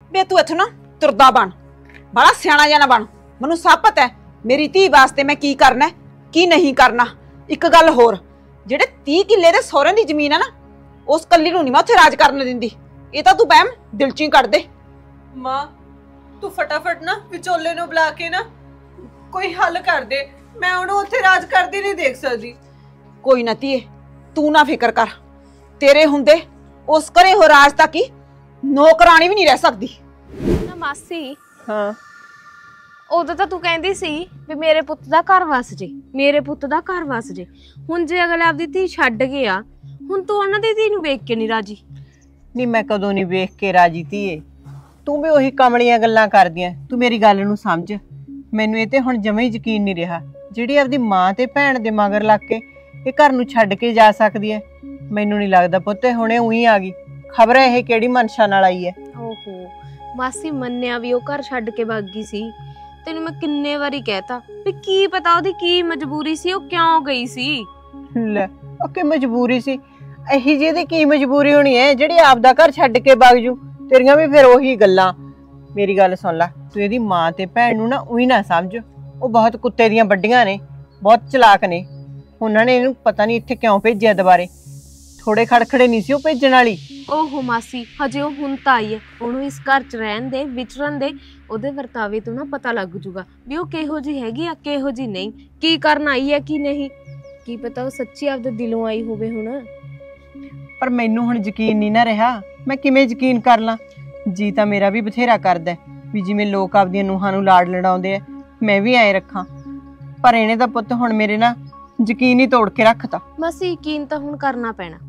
बे तू इत्थों ना तुरदा बन, बड़ा सियाना जाना बन। मैनू सब पता है मेरी धी वास्ते मैं की करना है की नहीं करना। एक गल होर, जेडे 30 किले दे सौहरे दी जमीन है ना, उस कल्ली नूं नहीं मैं उत्थे राज करन दिंदी। ये तां तू बहम दिल च ही कढ दे। मां तू फटाफट ना विचोले नूं बुला के ना कोई हल कर दे। मैं उहनूं उत्थे राज करदी नहीं देख सकदी। कोई ना धीए, तू ना फिकर कर, तेरे हुंदे उस घरे हो राज तक ही नौकरानी भी नहीं रह सकदी। ना मासी हाँ उदों तो तू कहती सी भी मेरे पुत्त दा घर वस जे, मेरे पुत्त दा घर वस जे। हुण जे अगले आपदी धी छड्ड गया, हुण तू उन्हां दी धी नूं वेख के नहीं राजी। नहीं मैं कदों नहीं वेख के राजी धीए, तू भी ਉਹੀ ਕਮਲੀਆਂ ਗੱਲਾਂ ਕਰਦੀ ਐ। ਤੂੰ ਮੇਰੀ ਗੱਲ ਨੂੰ ਸਮਝ, ਮੈਨੂੰ ਇਹ ਤੇ ਹੁਣ ਜਮੇ ਹੀ ਯਕੀਨ ਨਹੀਂ ਰਿਹਾ ਜਿਹੜੀ ਆਪਦੀ ਮਾਂ ਤੇ ਭੈਣ ਦੇ ਮਗਰ ਲੱਗ ਕੇ ਇਹ ਘਰ ਨੂੰ ਛੱਡ ਕੇ ਜਾ ਸਕਦੀ ਐ। ਮੈਨੂੰ ਨਹੀਂ ਲੱਗਦਾ ਪੁੱਤ ਹੁਣੇ ਉਹੀ ਆ ਗਈ, ਖਬਰ ਹੈ ਇਹ ਕਿਹੜੀ ਮਨਸ਼ਾ ਨਾਲ ਆਈ ਐ। ਓਹੋ ਮਾਸੀ ਮੰਨਿਆ ਵੀ ਉਹ ਘਰ ਛੱਡ ਕੇ ਭੱਗ ਗਈ ਸੀ। ਤੈਨੂੰ ਮੈਂ ਕਿੰਨੇ ਵਾਰੀ ਕਹਿਤਾ ਵੀ ਕੀ ਪਤਾ ਉਹਦੀ ਕੀ ਮਜਬੂਰੀ ਸੀ, ਉਹ ਕਿਉਂ ਗਈ ਸੀ। ਲੈ ਉਹ ਕੀ ਮਜਬੂਰੀ ਸੀ, ਇਹੀ ਜਿਹਦੀ ਕੀ ਮਜਬੂਰੀ ਹੋਣੀ ਐ ਜਿਹੜੀ ਆਪਦਾ ਘਰ ਛੱਡ ਕੇ ਭੱਗ ਜੂ। ਤੇਰੀਆਂ ਵੀ ਫਿਰ ਉਹੀ ਗੱਲਾਂ। ਮੇਰੀ ਗੱਲ ਸੁਣ ਲੈ, ਤੂੰ ਇਹਦੀ ਮਾਂ ਤੇ ਭੈਣ ਨੂੰ ਨਾ ਉਹੀ ਨਾ ਸਮਝ, ਉਹ ਬਹੁਤ ਕੁੱਤੇ ਦੀਆਂ ਵੱਡੀਆਂ ਨੇ, ਬਹੁਤ ਚਲਾਕ ਨੇ। ਉਹਨਾਂ ਨੇ ਇਹਨੂੰ ਪਤਾ ਨਹੀਂ ਇੱਥੇ ਕਿਉਂ ਭੇਜਿਆ ਦੁਬਾਰੇ, ਥੋੜੇ ਖੜਖੜੇ ਨਹੀਂ ਸੀ ਉਹ ਭੇਜਣ ਵਾਲੀ। ਓਹੋ ਮਾਸੀ ਹਜੇ ਉਹ ਹੁਣ ਤਾਂ ਆਈ ਹੈ, ਉਹਨੂੰ ਇਸ ਘਰ 'ਚ ਰਹਿਣ ਦੇ, ਵਿਚਰਨ ਦੇ, ਉਹਦੇ ਵਰਤਾਵੇ ਤੋਂ ਨਾ ਪਤਾ ਲੱਗ ਜੂਗਾ ਵੀ ਉਹ ਕਿਹੋ ਜਿਹੀ ਹੈਗੀ ਆ ਕਿਹੋ ਜਿਹੀ ਨਹੀਂ, ਕੀ ਕਰਨ ਆਈ ਹੈ ਕੀ ਨਹੀਂ। ਕੀ ਪਤਾ ਉਹ ਸੱਚੀ ਆਪਦੇ ਦਿਲੋਂ ਆਈ ਹੋਵੇ ਹੁਣ। ਪਰ ਮੈਨੂੰ ਹੁਣ ਯਕੀਨ ਨਹੀਂ ਨਾ ਰਿਹਾ, ਮੈਂ ਕਿਵੇਂ ਯਕੀਨ ਕਰ ਲਾਂ। ਜੀ ਤਾਂ ਮੇਰਾ ਵੀ ਬਥੇਰਾ ਕਰਦਾ ਵੀ ਜਿਵੇਂ ਲੋਕ ਆਪਦੀਆਂ ਨੂੰਹਾਂ ਨੂੰ ਲਾਡ ਲੜਾਉਂਦੇ ਆ ਮੈਂ ਵੀ ਐਂ ਰੱਖਾਂ, ਪਰ ਇਹਨੇ ਤਾਂ ਪੁੱਤ ਹੁਣ ਮੇਰੇ ਨਾਲ ਯਕੀਨ ਹੀ ਤੋੜ ਕੇ ਰੱਖਤਾ। ਮਾਸੀ ਯਕੀਨ ਤਾਂ ਹੁਣ ਕਰਨਾ ਪੈਣਾ।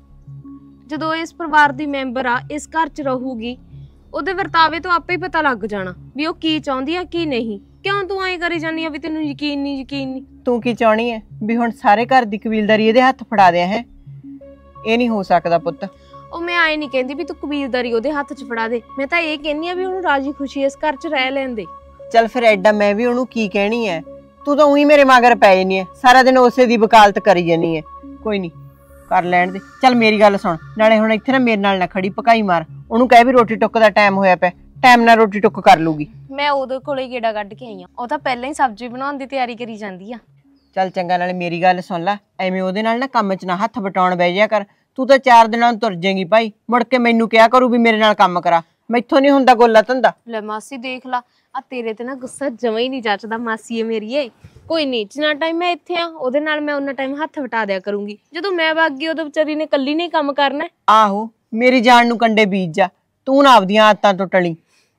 ਜਦੋਂ ਇਸ ਪਰਿਵਾਰ ਦੀ ਮੈਂਬਰ ਆ, ਇਸ ਘਰ 'ਚ ਰਹੂਗੀ, ਉਹਦੇ ਵਰਤਾਵੇ ਤੋਂ ਆਪੇ ਹੀ ਪਤਾ ਲੱਗ ਜਾਣਾ ਵੀ ਉਹ ਕੀ ਚਾਹੁੰਦੀ ਆ ਕੀ ਨਹੀਂ। ਕਿਉਂ ਤੂੰ ਐਂ ਕਰੀ ਜਾਂਦੀ ਆ ਵੀ ਤੈਨੂੰ ਯਕੀਨ ਨਹੀਂ ਯਕੀਨ ਨਹੀਂ। ਤੂੰ ਕੀ ਚਾਹਣੀ ਹੈ ਵੀ ਹੁਣ ਸਾਰੇ ਘਰ ਦੀ ਕਬੀਲਦਾਰੀ ਇਹਦੇ ਹੱਥ ਫੜਾ ਦਿਆਂ ਹੈ? ਇਹ ਨਹੀਂ ਹੋ ਸਕਦਾ ਪੁੱਤ। ਉਹ ਮੈਂ ਆਏ ਨਹੀਂ ਕਹਿੰਦੀ ਵੀ ਤੂੰ ਕਬੀਲਦਾਰੀ ਉਹਦੇ ਹੱਥ 'ਚ ਫੜਾ ਦੇ, ਮੈਂ ਤਾਂ ਇਹ ਕਹਿੰਦੀ ਆ ਵੀ ਉਹਨੂੰ ਰਾਜੀ ਖੁਸ਼ੀ ਇਸ ਘਰ 'ਚ ਰਹਿ ਲੈਣ ਦੇ। ਚੱਲ ਫਿਰ ਐਡਾ ਮੈਂ ਵੀ ਉਹਨੂੰ ਕੀ ਕਹਿਣੀ ਹੈ, ਤੂੰ ਤਾਂ ਉਹੀ ਮੇਰੇ ਮਗਰ ਪੈ ਜਾਨੀ ਹੈ, ਸਾਰਾ ਦਿਨ ਉਸੇ ਦੀ ਵਕਾਲਤ ਕਰੀ ਜਾਨੀ ਹੈ। ਕੋਈ ਨਹੀਂ ਕਰ ਲੈਣ ਦੇ। ਚੱਲ ਮੇਰੀ ਗੱਲ ਸੁਣ, ਨਾਲੇ ਹੁਣ ਇੱਥੇ ਨਾ ਮੇਰੇ ਨਾਲ ਨਾ ਖੜੀ ਪਕਾਈ ਮਾਰ, ਉਹਨੂੰ ਕਹਿ ਵੀ ਰੋਟੀ ਟੁੱਕ ਦਾ ਟਾਈਮ ਹੋਇਆ ਪਿਆ, ਟਾਈਮ ਨਾਲ ਰੋਟੀ ਟੁੱਕ ਕਰ ਲੂਗੀ। ਮੈਂ ਉਹਦੇ ਕੋਲੇ ਗੇੜਾ ਕੱਢ ਕੇ ਆਈ ਆ, ਉਹ ਤਾਂ ਪਹਿਲਾਂ ਹੀ ਸਬਜ਼ੀ ਬਣਾਉਣ ਦੀ ਤਿਆਰੀ ਕਰੀ ਜਾਂਦੀ ਆ। ਚੱਲ ਚੰਗਾ, ਨਾਲੇ ਮੇਰੀ ਗੱਲ ਸੁਣ ਲੈ, ਐਵੇਂ ਉਹਦੇ ਨਾਲ ਨਾ ਕੰਮ 'ਚ ਨਾ ਹੱਥ ਵਟਾਉਣ ਬਹਿ ਜਾ ਕਰ। ਤੂੰ ਤਾਂ 4 ਦਿਨਾਂ ਨੂੰ ਤੁਰ ਜਾਏਗੀ ਭਾਈ, ਮੁੜ ਕੇ ਮੈਨੂੰ ਕਿਹਾ ਕਰੂ ਵੀ ਮੇਰੇ ਨਾਲ ਕੰਮ ਕਰਾ, ਮੈਥੋਂ ਨਹੀਂ ਹੁੰਦਾ ਗੋਲਾ ਧੰਦਾ। ਲੈ ਮਾਸੀ ਦੇਖ ਲਾ, ਆ ਤੇਰੇ ਤੇ ਨਾ ਗੁੱਸਾ ਜਮਾਂ ਹੀ ਨਹੀਂ ਜੱਚਦਾ ਮਾਸੀ ਏ ਮੇਰੀ ਏ। ਕੋਈ ਨਹੀਂ, ਜਿੰਨਾ ਟਾਈਮ ਮੈਂ ਇੱਥੇ ਆ ਉਹਦੇ ਨਾਲ ਮੈਂ ਉਹਨਾਂ ਟਾਈਮ ਹੱਥ ਵਟਾ ਦਿਆ ਕਰੂੰਗੀ। ਜਦੋਂ ਮੈਂ ਵਗ ਗਈ ਉਦੋਂ ਵਿਚਾਰੀ ਨੇ ਕੱਲੀ ਨੇ ਕੰਮ ਕਰਨਾ। ਆਹੋ ਮੇਰੀ ਜਾਨ ਨੂੰ ਕੰਡੇ ਬੀਜ ਜਾ, ਤੂੰ ਨਾ ਆਪਦੀਆਂ ਆਦਤਾਂ ਤੋਂ ਟਲੀ।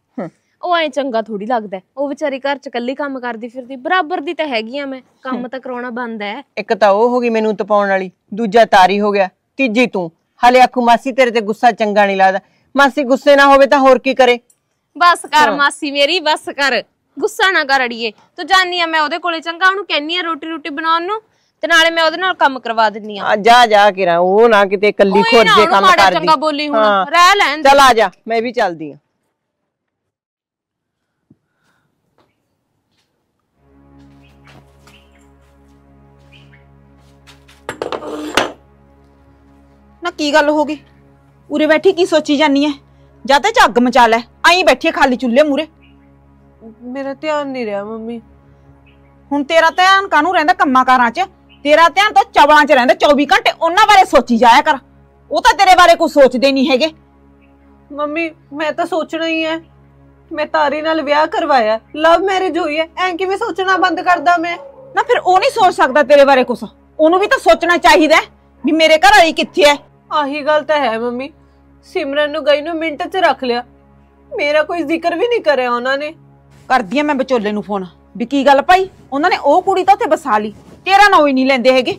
ਉਹ ਐ ਚੰਗਾ ਥੋੜੀ ਲੱਗਦਾ, ਉਹ ਵਿਚਾਰੀ ਘਰ 'ਚ ਕੱਲੀ ਕੰਮ ਕਰਦੀ ਫਿਰਦੀ, ਬਰਾਬਰ ਦੀ ਤਾਂ ਹੈਗੀ ਆ ਮੈਂ, ਕੰਮ ਤਾਂ ਕਰਾਉਣਾ ਬੰਦ ਹੈ। ਇੱਕ ਤਾਂ ਉਹ ਹੋ ਗਈ ਮੈਨੂੰ ਤਪਾਉਣ ਵਾਲੀ, ਦੂਜਾ ਤਾਰੀ ਹੋ ਗਿਆ, ਤੀਜੀ ਤੂੰ। ਹਲੇ ਆਖੂ ਮਾਸੀ ਤੇਰੇ ਤੇ ਗੁੱਸਾ ਚੰਗਾ ਨਹੀਂ ਲੱਗਦਾ। ਮਾਸੀ ਗੁੱਸੇ ਨਾ ਹੋਵੇ ਤਾਂ ਹੋਰ ਕੀ ਕਰੇ। ਬਸ ਕਰ ਮਾਸੀ ਮੇਰੀ, ਬਸ ਕਰ, ਗੁੱਸਾ ਨਾ ਕਰ ਅੜੀਏ। ਤੂੰ ਜਾਨੀ ਆ ਮੈਂ ਉਹਦੇ ਕੋਲੇ, ਚੰਗਾ ਉਹਨੂੰ ਕਹਿੰਨੀ ਆ ਰੋਟੀ ਰੋਟੀ ਬਣਾਉਣ ਨੂੰ, ਤੇ ਨਾਲੇ ਮੈਂ ਉਹਦੇ ਨਾਲ ਕੰਮ ਕਰਵਾ ਦਿੰਨੀ ਆ। ਜਾ ਜਾ ਕੇ ਰਾਂ, ਉਹ ਨਾ ਕਿਤੇ ਕੱਲੀ ਖੋਜੇ ਕੰਮ ਕਰਦੀ। ਚੰਗਾ ਬੋਲੀ ਹੁਣ, ਰਹਿ ਲੈਣ। ਚੱਲ ਆ ਜਾ, ਮੈਂ ਵੀ ਚੱਲਦੀ ਆ। ना की गल हो गई, उरे बैठी की सोची जानी है? जा ते झग मचा लै, आई बैठी खाली चुल्हे मूरे। मेरा ध्यान नहीं रहा मम्मी। हुण तेरा ध्यान कानू रहिंदा कम्मां कारां च, तेरा ध्यान तो चवलां च रहिंदा 24 घंटे। उन्हां बारे सोची जाया कर, वो तो तेरे बारे कुछ सोचदे नहीं हैगे। मम्मी मैं तो सोचना ही है, मैं तारी नाल विआह करवाया, लव मैरिज हुई है, ऐ किवें सोचना बंद करदा मैं? ना फिर वो नहीं सोच सकदा तेरे बारे कुछ, ओनू भी तो सोचना चाहिए भी मेरे घर वाली कित्थे है। आही गल तो है मम्मी, सिमरन नूं गई नूं मिंट च रख लिया, मेरा कोई जिक्र भी नहीं करया उन्होंने। कर दिया मैं विचोले नूं फोन भी की गल भाई, उन्होंने ओ कुड़ी तो उत्थे बसा ली, तेरा नाम ही नहीं लेंदे हैगे।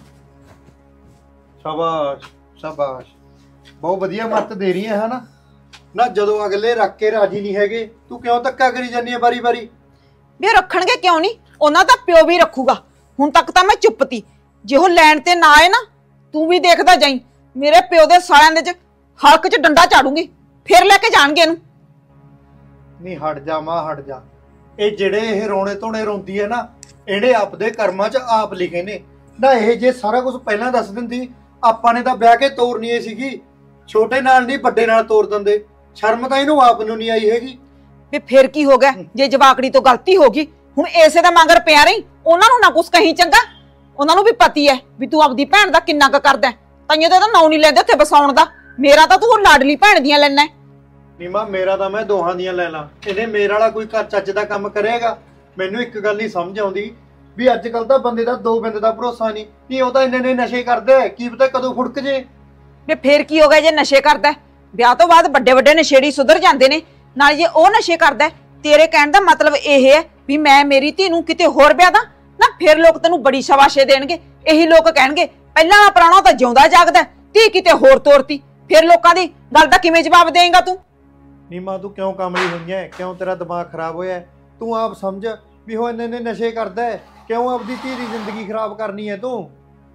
शाबाश शाबाश, बहुत वधिया मत दे रही है ना। ना जदों अगले रख के राजी नहीं हैगे, तू क्यों धक्का करी जानी है बारी बारी? भी रखणगे क्यों नहीं, उन्हां दा प्यो भी रखूगा। हुण तक तां मैं चुप ती, जे ओह लैण ते ना आए ना, तू भी देखदा जाई, मेरे प्यो दे सालियां दे च हल्क च डंडा झाड़ूंगी, फिर लेके जाणगे इहनूं। नहीं हट जा मां हट जा, ਇਹ ਜਿਹੜੇ ਇਹ ਰੋਣੇ ਧੋਣੇ ਰੋਂਦੀ ਹੈ ਨਾ, ਇਹਨੇ ਆਪਦੇ ਕਰਮਾਂ 'ਚ ਆਪ ਲਿਖੇ ਨੇ ਨਾ। ਇਹ ਜੇ ਸਾਰਾ ਕੁਝ ਪਹਿਲਾਂ ਦੱਸ ਦਿੰਦੀ, ਆਪਾਂ ਨੇ ਤਾਂ ਵਿਆਹ ਕੇ ਤੋਰਨੀ ਏ ਸੀਗੀ। ਛੋਟੇ ਨਾਲ ਨਹੀਂ ਵੱਡੇ ਨਾਲ ਤੋਰ ਦਿੰਦੇ, ਸ਼ਰਮ ਤਾਂ ਇਹਨੂੰ ਆਪ ਨੂੰ ਨਹੀਂ ਆਈ ਹੈਗੀ। ਵੀ ਫਿਰ ਕੀ ਹੋ ਗਿਆ ਜੇ ਜਵਾਕੜੀ ਤੋਂ ਗਲਤੀ ਹੋ ਗਈ, ਹੁਣ ਏਸੇ ਦਾ ਮਗਰ ਪਿਆ ਰਹੀ, ਉਹਨਾਂ ਨੂੰ ਨਾ ਕੁਛ ਕਹੀਂ ਚੰਗਾ। ਉਹਨਾਂ ਨੂੰ ਵੀ ਪਤੀ ਹੈ ਵੀ ਤੂੰ ਆਪਦੀ ਭੈਣ ਦਾ ਕਿੰਨਾ ਕੁ ਕਰਦਾ, ਤਾਈਓ ਤਾਂ ਇਹਦਾ ਨਾਂ ਨਹੀਂ ਲੈਂਦੇ ਉੱਥੇ ਬਸਾਉਣ ਦਾ। ਮੇਰਾ ਤਾਂ ਤੂੰ ਲਾਡਲੀ ਭੈਣ ਦੀਆਂ ਲੈਣਾ। ਨੀਮਾ ਮੇਰਾ ਤਾਂ ਮੈਂ ਦੋਹਾਂ ਦੀਆਂ ਲੈ ਲਾਂ, ਇਹਨੇ ਮੇਰੇ ਵਾਲਾ ਕੋਈ ਘਰ ਚੱਜ ਦਾ ਕੰਮ ਕਰੇਗਾ? ਮੈਨੂੰ ਇੱਕ ਗੱਲ ਨਹੀਂ ਸਮਝ ਆਉਂਦੀ ਵੀ ਅੱਜ ਕੱਲ ਤਾਂ ਬੰਦੇ ਦਾ ਦੋ ਬੰਦੇ ਦਾ ਭਰੋਸਾ ਨਹੀਂ ਉਹ ਤਾਂ ਇੰਨੇ ਨਸ਼ੇ ਕਰਦੇ, ਕੀ ਪਤਾ ਕਦੋਂ ਫੁੜਕ ਜੇ। ਵੀ ਫਿਰ ਕੀ ਹੋ ਗਿਆ ਜੇ ਨਸ਼ੇ ਕਰਦਾ? ਵਿਆਹ ਤੋਂ ਬਾਅਦ ਵੱਡੇ ਵੱਡੇ ਨਸ਼ੇੜੀ ਸੁਧਰ ਜਾਂਦੇ ਨੇ, ਨਾਲ ਜੇ ਉਹ ਨਸ਼ੇ ਕਰਦਾ। ਤੇਰੇ ਕਹਿਣ ਦਾ ਮਤਲਬ ਇਹ ਹੈ ਵੀ ਮੈਂ ਮੇਰੀ ਧੀ ਨੂੰ ਕਿਤੇ ਹੋਰ ਵਿਆਹ ਦਾਂ ਨਾ? ਫਿਰ ਲੋਕ ਤੈਨੂੰ ਬੜੀ ਸ਼ਾਬਾਸ਼ੇ ਦੇਣਗੇ। ਇਹੀ ਲੋਕ ਕਹਿਣਗੇ ਪਹਿਲਾਂ ਵਾਲਾ ਪੁਰਾਣਾ ਤਾਂ ਜਿਉਂਦਾ ਜਾਗਦਾ, ਧੀ ਕਿਤੇ ਹੋਰ ਤੋਰਤੀ। ਫਿਰ ਲੋਕਾਂ ਦੀ ਗੱਲ ਦਾ ਕਿਵੇਂ ਜਵਾਬ ਦੇਂਗਾ ਤੂੰ? ਨੀਮਾ ਤੂੰ ਕਿਉਂ ਕਮਲੀ ਹੋਈ ਐ? ਕਿਉਂ ਤੇਰਾ ਦਿਮਾਗ ਖਰਾਬ ਹੋਇਆ? ਤੂੰ ਆਪ ਸਮਝ ਵੀ ਉਹ ਇੰਨੇ ਨਸ਼ੇ ਕਰਦਾ ਹੈ, ਕਿਉਂ ਆਪਦੀ ਧੀ ਦੀ ਜ਼ਿੰਦਗੀ ਖਰਾਬ ਕਰਨੀ ਹੈ ਤੂੰ?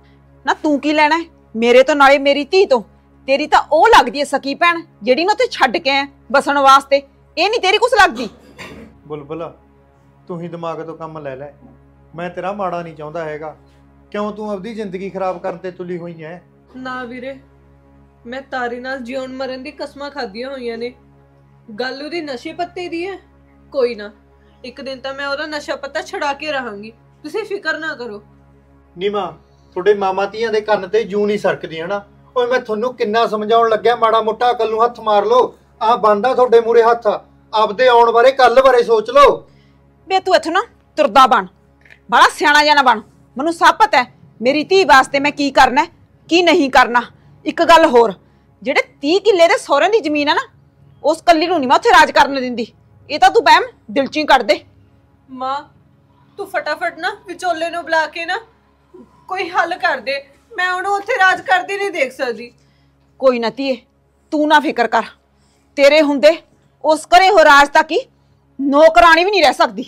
ਨਾ ਤੂੰ ਕੀ ਲੈਣਾ ਮੇਰੇ ਤੋਂ, ਨਾਲੇ ਮੇਰੀ ਧੀ ਤੋਂ? ਤੇਰੀ ਤਾਂ ਉਹ ਲੱਗਦੀ ਹੈ ਸਕੀ ਭੈਣ ਜਿਹੜੀ ਨਾ ਉੱਥੇ ਛੱਡ ਕੇ ਆ ਬਸਣ ਵਾਸਤੇ, ਇਹ ਨਹੀਂ ਤੇਰੀ ਕੁਛ ਲੱਗਦੀ। ਬੁਲਬੁਲ ਤੂੰ ਹੀ ਦਿਮਾਗ ਤੋਂ ਕੰਮ ਲੈ ਲੈ, ਮੈਂ ਤੇਰਾ ਮਾੜਾ ਨਹੀਂ ਚਾਹੁੰਦਾ ਹੈਗਾ। ਕਿਉਂ ਤੂੰ ਆਪਦੀ ਜ਼ਿੰਦਗੀ ਖਰਾਬ ਕਰਨ ਤੇ ਤੁਲੀ ਹੋਈ ਐ? ਨਾ ਵੀਰੇ, ਮੈਂ ਤਾਰੀ ਨਾਲ ਜਿਉਣ ਮਰਨ ਦੀ ਕਸਮਾਂ ਖਾਧੀਆਂ ਹੋਈਆਂ ਨੇ। ਗੱਲ ਉਹਦੀ ਨਸ਼ੇ ਪੱਤੇ ਦੀ ਹੈ। ਕੋਈ ਨਾ, ਇੱਕ ਦਿਨ ਤਾਂ ਮੈਂ ਉਹਦਾ ਨਸ਼ਾ ਪੱਤਾ ਛੁਡਾ ਕੇ ਰਹਾਂਗੀ, ਤੁਸੀਂ ਫਿਕਰ ਨਾ ਕਰੋ। ਨੀਮਾ ਤੁਹਾਡੇ ਮਾਮਾ ਧੀਆਂ ਦੇ ਕੰਨ ਤੇ ਜੂੰ ਨਹੀਂ ਸਰਕਦੀ ਹਨਾ? ਓਏ ਮੈਂ ਤੁਹਾਨੂੰ ਕਿੰਨਾ ਸਮਝਾਉਣ ਲੱਗਿਆ, ਮਾੜਾ ਮੋਟਾ ਅਕਲ ਨੂੰ ਹੱਥ ਮਾਰ ਲਓ। ਆਹ ਬੰਦਾ ਤੁਹਾਡੇ ਮੂਰੇ ਹੱਥ, ਆਪਦੇ ਆਉਣ ਬਾਰੇ ਕੱਲ ਬਾਰੇ ਸੋਚ ਲਓ। ਵੇ ਤੂੰ ਇੱਥੋਂ ਨਾ ਤੁਰਦਾ ਬਣ, ਬੜਾ ਸਿਆਣਾ ਜਿਹਾ ਨਾ ਬਣ। ਮੈਨੂੰ ਸਭ ਪਤਾ ਹੈ ਮੇਰੀ ਧੀ ਵਾਸਤੇ ਮੈਂ ਕੀ ਕਰਨਾ ਕੀ ਨਹੀਂ ਕਰਨਾ। ਇੱਕ ਗੱਲ ਹੋਰ, ਜਿਹੜੇ 30 ਕਿੱਲੇ ਦੇ ਸਹੁਰਿਆਂ ਦੀ ਜ਼ਮੀਨ ਹੈ ਨਾ, ਉਸ ਕੱਲੀ ਨੂੰ ਨਹੀਂ ਮੈਂ ਉੱਥੇ ਰਾਜ ਕਰਨ ਦਿੰਦੀ। ਇਹ ਤਾਂ ਤੂੰ ਬਹਿਮ ਦਿਲ ਚੋਂ ਹੀ ਕੱਢ ਦੇ। ਮਾਂ ਤੂੰ ਫਟਾਫਟ ਨਾ ਵਿਚੋਲੇ ਨੂੰ ਬੁਲਾ ਕੇ ਨਾ ਕੋਈ ਹੱਲ ਕਰ ਦੇ। ਮੈਂ ਉਹਨੂੰ ਉੱਥੇ ਰਾਜ ਕਰਦੀ ਨਹੀਂ ਦੇਖ ਸਕਦੀ। ਕੋਈ ਨਾ ਧੀਏ, ਤੂੰ ਨਾ ਫਿਕਰ ਕਰ। ਤੇਰੇ ਹੁੰਦੇ ਉਸ ਘਰੇ ਹੋ ਰਾਜ ਤੱਕ ਹੀ ਨੌਕਰਾਣੀ ਵੀ ਨਹੀਂ ਰਹਿ ਸਕਦੀ।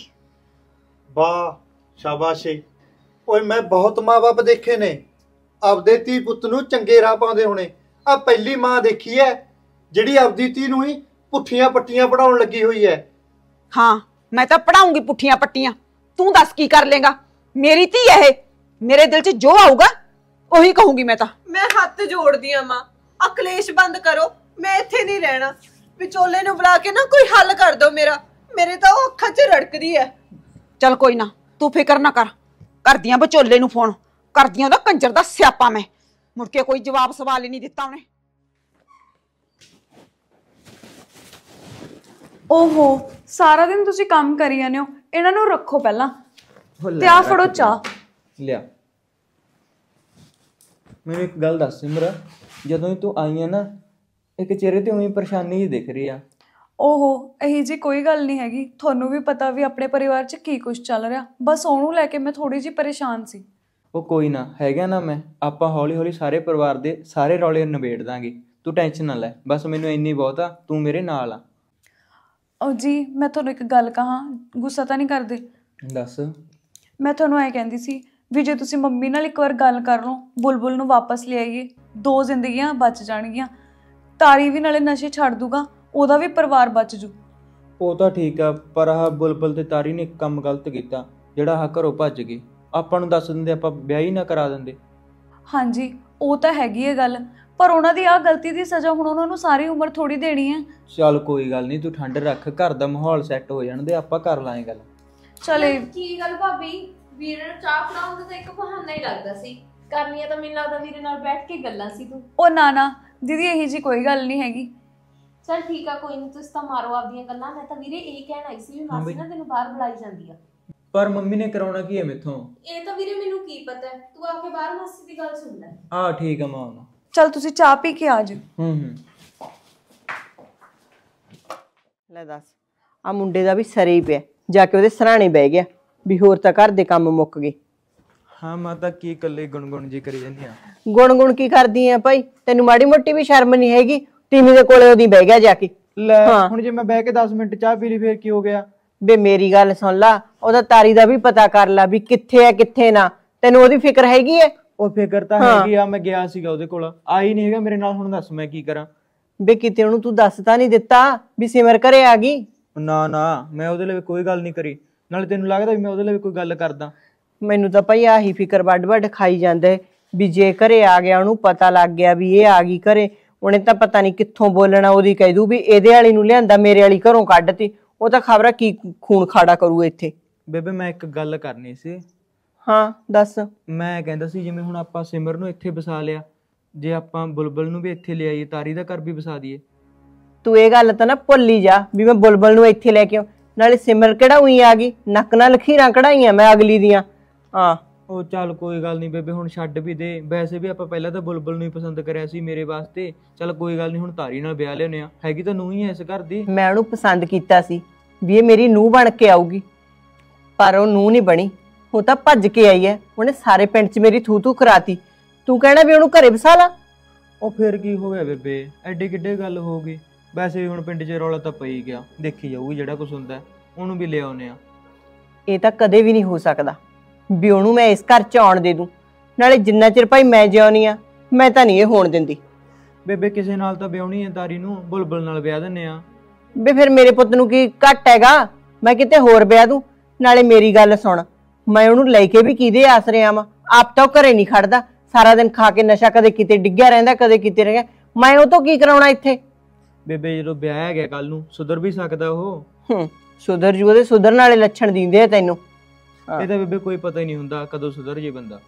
ਵਾਹ ਸ਼ਾਬਾਸ਼ੇ। ਓਏ ਮੈਂ ਬਹੁਤ ਮਾਂ-ਬਾਪ ਦੇਖੇ ਨੇ ਆਪਦੇ ਧੀ ਪੁੱਤ ਨੂੰ ਚੰਗੇ ਰਾਹ ਪਾਉਂਦੇ ਹੋਣੇ। ਆ ਪਹਿਲੀ ਮਾਂ ਦੇਖੀ ਐ ਜਿਹੜੀ ਆਪਦੀ ਧੀ ਨੂੰ ਹੀ ਪੁੱਠੀਆਂ ਪੱਟੀਆਂ ਪੜਾਉਣ ਲੱਗੀ ਹੋਈ ਐ। ਹਾਂ ਮੈਂ ਤਾਂ ਪੜਾਉਂਗੀ ਪੁੱਠੀਆਂ ਪੱਟੀਆਂ, ਤੂੰ ਦੱਸ ਕੀ ਕਰ ਲੇਗਾ? ਮੇਰੀ ਧੀ ਇਹ, ਮੇਰੇ ਦਿਲ 'ਚ ਜੋ ਆਊਗਾ ਉਹੀ ਕਹੂੰਗੀ ਮੈਂ ਤਾਂ। ਮੈਂ ਹੱਥ ਜੋੜਦੀ ਆ ਮਾਂ, ਆ ਕਲੇਸ਼ ਬੰਦ ਕਰੋ। ਮੈਂ ਇੱਥੇ ਨਹੀਂ ਰਹਿਣਾ। ਵਿਚੋਲੇ ਨੂੰ ਬੁਲਾ ਕੇ ਨਾ ਕੋਈ ਹੱਲ ਕਰ ਦੋ ਮੇਰਾ। ਮੇਰੇ ਤਾਂ ਉਹ ਅੱਖਾਂ 'ਚ ਰੜਕਦੀ ਐ। ਚੱਲ ਕੋਈ ਨਾ, ਤੂੰ ਫਿਕਰ ਨਾ ਕਰ। ਕਰਦੀਆਂ ਵਿਚੋਲੇ ਨੂੰ ਫੋਨ, ਕਰਦੀਆਂ ਉਹਦਾ ਕੰਜਰ ਦਾ ਸਿਆਪਾ। ਮੈਂ ਮੁੜ ਕੇ ਕੋਈ ਜਵਾਬ ਸਵਾਲ ਹੀ ਨਹੀਂ ਦਿੱਤਾ ਉਹਨੇ। ਓਹੋ ਸਾਰਾ ਦਿਨ ਤੁਸੀਂ ਕੰਮ ਕਰੀ ਜਾਂਦੇ ਹੋ, ਇਹਨਾਂ ਨੂੰ ਰੱਖੋ ਪਹਿਲਾਂ ਤੇ ਆ ਫੜੋ ਚਾਹ। ਲਿਆ। ਮੈਨੂੰ ਇੱਕ ਗੱਲ ਦੱਸ ਸਿਮਰ, ਜਦੋਂ ਤੂੰ ਆਈ ਆ ਨਾ, ਇੱਕ ਚਿਹਰੇ ਤੇ ਉਵੇਂ ਪਰੇਸ਼ਾਨੀ ਹੀ ਦਿਖ ਰਹੀ ਆ। ਓਹੋ ਇਹੀ ਜੀ ਕੋਈ ਗੱਲ ਨਹੀਂ ਹੈਗੀ, ਤੁਹਾਨੂੰ ਵੀ ਪਤਾ ਵੀ ਆਪਣੇ ਪਰਿਵਾਰ 'ਚ ਕੀ ਕੁਝ ਚੱਲ ਰਿਹਾ। ਬਸ ਉਹਨੂੰ ਲੈ ਕੇ ਮੈਂ ਥੋੜੀ ਜਿਹੀ ਪਰੇਸ਼ਾਨ ਸੀ। ਉਹ ਕੋਈ ਨਾ, ਹੈਗਾ ਨਾ ਮੈਂ, ਆਪਾਂ ਹੌਲੀ ਹੌਲੀ ਸਾਰੇ ਪਰਿਵਾਰ ਦੇ ਸਾਰੇ ਰੌਲੇ ਨਿਬੇੜ ਦਾਂਗੇ। ਤੂੰ ਟੈਨਸ਼ਨ ਨਾ ਲੈ, ਬਸ ਮੈਨੂੰ ਇੰਨੀ ਬਹੁਤ ਆ, ਤੂੰ ਮੇਰੇ ਨਾਲ ਆ। ਓ ਜੀ ਮੈਂ ਤੁਹਾਨੂੰ ਇੱਕ ਗੱਲ ਕਹਾਂ, ਗੁੱਸਾ ਤਾਂ ਨਹੀਂ ਕਰਦੇ? ਦੱਸ। ਮੈਂ ਤੁਹਾਨੂੰ ਐ ਕਹਿੰਦੀ ਸੀ ਵੀ ਜੇ ਤੁਸੀਂ ਮੰਮੀ ਨਾਲ ਇੱਕ ਵਾਰ ਗੱਲ ਕਰ ਲਓ, ਬੁਲਬੁਲ ਨੂੰ ਵਾਪਸ ਲੈ ਆਈਏ, 2 ਜ਼ਿੰਦਗੀਆਂ ਬਚ ਜਾਣਗੀਆਂ। ਤਾਰੀ ਵੀ ਨਾਲੇ ਨਸ਼ੇ ਛੱਡ ਦੂਗਾ, ਉਹਦਾ ਵੀ ਪਰਿਵਾਰ ਬਚ ਜੂ। ਉਹ ਤਾਂ ਠੀਕ ਆ, ਪਰ ਆਹ ਬੁਲਬੁਲ ਤੇ ਤਾਰੀ ਨੇ ਇੱਕ ਕੰਮ ਗਲਤ ਕੀਤਾ, ਜਿਹੜਾ ਆਹ ਘਰੋਂ ਭੱਜ ਗਏ। ਆਪਾਂ ਨੂੰ ਦੱਸ ਦਿੰਦੇ, ਆਪਾਂ ਵਿਆਹ ਹੀ ਨਾ ਕਰਾ ਦਿੰਦੇ। ਹਾਂਜੀ ਉਹ ਤਾਂ ਹੈਗੀ ਹੈ ਗੱਲ, ਪਰ ਉਹਨਾਂ ਦੀ ਆਹ ਗਲਤੀ ਦੀ ਸਜ਼ਾ ਹੁਣ ਉਹਨਾਂ ਨੂੰ ਸਾਰੀ ਉਮਰ ਥੋੜੀ ਦੇਣੀ ਹੈ। ਚੱਲ ਕੋਈ ਗੱਲ ਨਹੀਂ, ਤੂੰ ਠੰਡ ਰੱਖ, ਘਰ ਦਾ ਮਾਹੌਲ ਸੈੱਟ ਹੋ ਜਾਣ ਦੇ, ਆਪਾਂ ਕਰ ਲਾਂਗੇ ਗੱਲ। ਚਲੇ ਕੀ ਗੱਲ ਭਾਬੀ, ਵੀਰੇ ਨੂੰ ਚਾਹ ਫੜਾਉਣ ਦਾ ਤਾਂ ਇੱਕ ਬਹਾਨਾ ਹੀ ਲੱਗਦਾ ਸੀ। ਕਰਨੀਆਂ ਤਾਂ ਮੈਨੂੰ ਲੱਗਦਾ ਵੀਰੇ ਨਾਲ ਬੈਠ ਕੇ ਗੱਲਾਂ ਸੀ ਤੂੰ। ਉਹ ਨਾ ਦੀਦੀ ਇਹੀ ਜੀ ਕੋਈ ਗੱਲ ਨਹੀਂ ਹੈਗੀ। ਚਲ ਠੀਕ ਆ, ਕੋਈ ਨਹੀਂ, ਤੁਸੀਂ ਤਾਂ ਮਾਰੋ ਆਪਦੀਆਂ ਗੱਲਾਂ। ਮੈਂ ਤਾਂ ਵੀਰੇ ਇਹ ਕਹਿਣ ਆਈ ਸੀ ਵੀ ਮਾਸੀ ਨਾ ਤੈਨੂੰ ਬਾਹਰ ਬੁਲਾਈ ਜਾਂਦੀ ਆ। ਪਰ ਮੰਮੀ ਨੇ ਕਰਾਉਣਾ ਕੀ ਹੈ ਮੈਥੋਂ? ਇਹ ਤਾਂ ਵੀਰੇ ਮੈਨੂੰ ਕੀ ਪਤਾ, ਤੂੰ ਆ ਕੇ ਬਾਹਰ ਮਾਸੀ ਦੀ ਗੱਲ ਸੁਣ ਲੈ। ਆਹ ਠੀਕ ਆ ਮਾਂ। ਚਲ ਤੁਸੀਂ ਚਾਹ ਪੀ ਕੇ ਆ ਜਾਓ। ਲੈ ਦੱਸ, ਆ ਮੁੰਡੇ ਦਾ ਵੀ ਸਰੇ ਹੀ ਪਿਆ, ਜਾ ਕੇ ਉਹਦੇ ਸਰਾਣੇ ਬਹਿ ਗਿਆ ਵੀ ਹੋਰ ਤਾਂ ਘਰ ਦੇ ਕੰਮ ਮੁੱਕ ਗਏ। ਹਾਂ ਮੈਂ ਤਾਂ ਕੀ ਇਕੱਲੇ ਗੁਣਗੁਣ ਜੀ ਕਰੀ ਜਾਂਦੀ ਆ। ਗੁਣ ਕੀ ਕਰਦੀ ਆ ਭਾਈ? ਤੈਨੂੰ ਮਾੜੀ ਮੋਟੀ ਵੀ ਸ਼ਰਮ ਨਹੀਂ ਹੈਗੀ? ਟੀਵੀ ਦੇ ਕੋਲੇ ਉਹਦੀ ਬਹਿ ਗਿਆ ਜਾ ਕੇ। ਲੈ ਹੁਣ ਜੇ ਮੈਂ ਬਹਿ ਕੇ 10 ਮਿੰਟ ਚਾਹ ਪੀ ਲਈ ਫੇਰ ਕੀ ਹੋ ਗਿਆ? ਬੇ ਮੇਰੀ ਗੱਲ ਸੁਣ ਲਾ, ਉਹਦਾ ਤਾਰੀ ਦਾ ਵੀ ਪਤਾ ਕਰ ਲਾ ਵੀ ਕਿੱਥੇ ਹੈ ਕਿੱਥੇ ਨਾ। ਤੈਨੂੰ ਉਹਦੀ ਫਿਕਰ ਹੈਗੀ ਹੈ? ਉਹ ਫਿਕਰ ਤਾਂ ਹੈਗੀ ਆ, ਮੈਂ ਗਿਆ ਸੀਗਾ ਉਹਦੇ ਕੋਲ, ਆਈ ਨਹੀਂ ਹੈਗਾ ਮੇਰੇ ਨਾਲ। ਹੁਣ ਦੱਸ ਮੈਂ ਕੀ ਕਰਾਂ? ਬੇ ਕਿਤੇ ਉਹਨੂੰ ਤੂੰ ਦੱਸ ਤਾਂ ਨਹੀਂ ਦਿੱਤਾ ਵੀ ਸਿਮਰ ਘਰੇ ਆ ਗਈ? ਨਾ ਮੈਂ ਉਹਦੇ ਲਈ ਕੋਈ ਗੱਲ ਨਹੀਂ ਕਰੀ। ਨਾਲੇ ਤੈਨੂੰ ਲੱਗਦਾ ਵੀ ਮੈਂ ਉਹਦੇ ਲਈ ਕੋਈ ਗੱਲ ਕਰਦਾ? ਮੈਨੂੰ ਤਾਂ ਭਾਈ ਆਹੀ ਫਿਕਰ ਵੱਡ ਖਾਈ ਜਾਂਦਾ ਵੀ ਜੇ ਘਰੇ ਆ ਗਿਆ, ਉਹਨੂੰ ਪਤਾ ਲੱਗ ਗਿਆ ਵੀ ਇਹ ਆ ਗਈ ਘਰੇ, ਉਹਨੇ ਤਾਂ ਪਤਾ ਨਹੀਂ ਕਿੱਥੋਂ ਬੋਲਣਾ, ਉਹਦੀ ਕਹਿ ਦੂ ਵੀ ਇਹਦੇ ਵਾਲੀ ਨੂੰ ਲਿਆਂਦਾ, ਮੇਰੇ ਵਾਲੀ ਘਰੋਂ ਕੱਢਤੀ। ਉਹ ਤਾਂ ਖਬਰ ਕੀ ਖੂਨ ਖਾੜਾ ਕਰੂ ਇੱਥੇ। ਬੇਬੇ ਮੈਂ ਇੱਕ ਗੱਲ ਕਰਨੀ ਸੀ। ਹਾਂ ਦੱਸ। ਮੈਂ ਕਹਿੰਦਾ ਸੀ ਜਿਵੇਂ ਹੁਣ ਆਪਾਂ ਸਿਮਰ ਨੂੰ ਇੱਥੇ ਵਸਾ ਲਿਆ, ਜੇ ਆਪਾਂ ਬੁਲਬੁਲ ਨੂੰ ਵੀ ਇੱਥੇ ਲਿਆਈਏ, ਤਾਰੀ ਦਾ ਘਰ ਵੀ ਵਸਾ ਦਈਏ। ਤੂੰ ਇਹ ਗੱਲ ਤਾਂ ਨਾ ਭੁੱਲ ਹੀ ਜਾ ਵੀ ਮੈਂ ਬੁਲਬੁਲ ਨੂੰ ਇੱਥੇ ਲੈ ਕੇ ਆਉਂ। ਨਾਲੇ ਸਿਮਰ ਕਿਹੜਾ ਉਹੀ ਆ ਗਈ, ਨੱਕ ਨਾਲ ਲਖੀਰਾਂ ਕਢਾਈਆਂ ਮੈਂ ਅਗਲੀ ਦੀਆਂ। ਹਾਂ ਉਹ ਚੱਲ ਕੋਈ ਗੱਲ ਨਹੀਂ ਬੇਬੇ, ਹੁਣ ਛੱਡ ਵੀ ਦੇ। ਵੈਸੇ ਵੀ ਆਪਾਂ ਪਹਿਲਾਂ ਤਾਂ ਬੁਲਬੁਲ ਨੂੰ ਹੀ ਪਸੰਦ ਕਰਿਆ ਸੀ ਮੇਰੇ ਵਾਸਤੇ। ਚੱਲ ਕੋਈ ਗੱਲ ਨਹੀਂ, ਹੁਣ ਤਾਰੀ ਨਾਲ ਵਿਆਹ ਲਿਆਉਂਦੇ ਆ। ਹੈਗੀ ਤਾਂ ਨੂੰਹ ਹੀ ਐ ਇਸ ਘਰ ਦੀ। ਮੈਂ ਉਹਨੂੰ ਪਸੰਦ ਕੀਤਾ ਸੀ ਵੀ ਇਹ ਮੇਰੀ ਨੂੰਹ ਬਣ ਕੇ ਆਊਗੀ, ਪਰ ਉਹ ਨੂੰਹ ਨਹੀਂ ਬਣੀ। ਉਹ ਤਾਂ ਭੱਜ ਕੇ ਆਈ ਹੈ, ਉਹਨੇ ਸਾਰੇ ਪਿੰਡ 'ਚ ਮੇਰੀ ਥੂ ਥੂ ਕਰਾਤੀ। ਤੂੰ ਕਹਿਣਾ ਵੀ ਉਹਨੂੰ ਘਰੇ ਵਸਾ ਲਾ। ਉਹ ਫਿਰ ਕੀ ਹੋ ਗਿਆ ਬੇਬੇ, ਐਡੀ ਕਿੱਡੇ ਗੱਲ ਹੋ ਗਈ। ਵੈਸੇ ਵੀ ਹੁਣ ਪਿੰਡ 'ਚ ਰੌਲਾ ਤਾਂ ਪਈ ਗਿਆ, ਦੇਖੀ ਜਾਊਗੀ ਜਿਹੜਾ ਕੁਝ ਹੁੰਦਾ, ਉਹਨੂੰ ਵੀ ਲਿਆਉਨੇ ਆ। ਇਹ ਤਾਂ ਕਦੇ ਵੀ ਨਹੀਂ ਹੋ ਸਕਦਾ ਵੀ ਉਹਨੂੰ ਮੈਂ ਇਸ ਘਰ 'ਚ ਆਉਣ ਦੇ ਦੂੰ। ਨਾਲੇ ਜਿੰਨਾ ਚਿਰ ਭਾਈ ਮੈਂ ਜਿਉਣੀ ਆ, ਮੈਂ ਤਾਂ ਨਹੀਂ ਇਹ ਹੋਣ ਦਿੰਦੀ। ਬੇਬੇ ਕਿਸੇ ਨਾਲ ਤਾਂ ਵਿਆਹਣੀ ਹੈ ਤਾਰੀ ਨੂੰ, ਬੁਲਬੁਲ ਨਾਲ ਵਿਆਹ ਦਿੰਨੇ ਆ। ਵੀ ਫਿਰ ਮੇਰੇ ਪੁੱਤ ਨੂੰ ਕੀ ਘੱਟ ਹੈਗਾ, ਮੈਂ ਕਿਤੇ ਹੋਰ ਵਿਆਹ ਦੂੰ। ਨਾਲੇ ਮੇਰੀ ਗੱਲ ਸੁਣ, ਮੈਂ ਉਹਨੂੰ ਲੈ ਕੇ ਵੀ ਕਿਹਦੇ ਆਸਰੇ ਆਵਾਂ? ਆਪ ਤਾਂ ਉਹ ਘਰੇ ਨਹੀਂ ਖੜਦਾ, ਸਾਰਾ ਦਿਨ ਖਾ ਕੇ ਨਸ਼ਾ, ਕਦੇ ਕਿਤੇ ਡਿੱਗਿਆ ਰਹਿੰਦਾ, ਕਦੇ ਕਿਤੇ ਰਹਿ ਗਿਆ। ਮੈਂ ਉਹ ਤੋਂ ਕੀ ਕਰਾਉਣਾ ਇੱਥੇ? ਬੇਬੇ ਜਦੋਂ ਵਿਆਹ ਗਿਆ ਕੱਲ ਨੂੰ, ਸੁਧਰ ਵੀ ਸਕਦਾ ਉਹ। ਸੁਧਰ ਜੂ, ਉਹਦੇ ਸੁਧਰਨ ਵਾਲੇ ਲੱਛਣ ਦਿੰਦੇ ਆ ਤੈਨੂੰ। ਇਹ ਤਾਂ ਬੇਬੇ ਕੋਈ ਪਤਾ ਹੀ ਨਹੀਂ ਹੁੰਦਾ ਕਦੋਂ ਸੁਧਰ ਜੇ ਬੰਦਾ।